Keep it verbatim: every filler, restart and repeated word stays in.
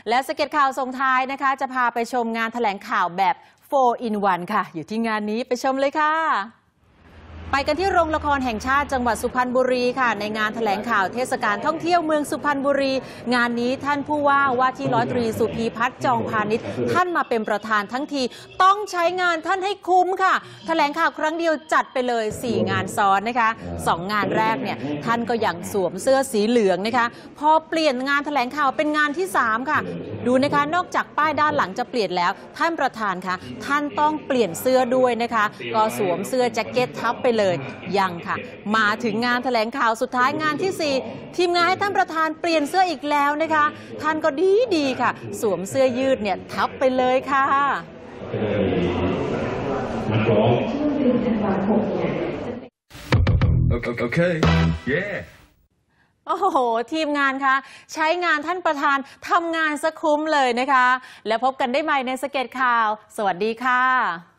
และสเก็ตข่าวส่งท้ายนะคะจะพาไปชมงานแถลงข่าวแบบ โฟร์ อิน วัน ค่ะอยู่ที่งานนี้ไปชมเลยค่ะไปกันที่โรงละครแห่งชาติจังหวัดสุพรรณบุรีค่ะในงานแถลงข่าวเทศกาลท่องเที่ยวเมืองสุพรรณบุรีงานนี้ท่านผู้ว่าว่าที่ร้อยตรีสุพีพัฒน์จองพาณิชย์ท่านมาเป็นประธานทั้งทีต้องใช้งานท่านให้คุ้มค่ะแถลงข่าวครั้งเดียวจัดไปเลยสี่งานซ้อนนะคะสองงานแรกเนี่ยท่านก็ยังสวมเสื้อสีเหลืองนะคะพอเปลี่ยนงานแถลงข่าวเป็นงานที่สามค่ะดูนะคะนอกจากป้ายด้านหลังจะเปลี่ยนแล้วท่านประธานคะท่านต้องเปลี่ยนเสื้อด้วยนะคะก็สวมเสื้อแจ็คเก็ตทับไปเลยยังค่ะมาถึงงานแถลงข่าวสุดท้ายงานที่สี่ทีมงานให้ท่านประธานเปลี่ยนเสื้ออีกแล้วนะคะท่านก็ดีดีค่ะสวมเสื้อยืดเนี่ยทับไปเลยค่ะโอเค เย้โอ้โหทีมงานคะใช้งานท่านประธานทำงานซะคุ้มเลยนะคะแล้วพบกันได้ใหม่ในสเก็ตข่าวสวัสดีค่ะ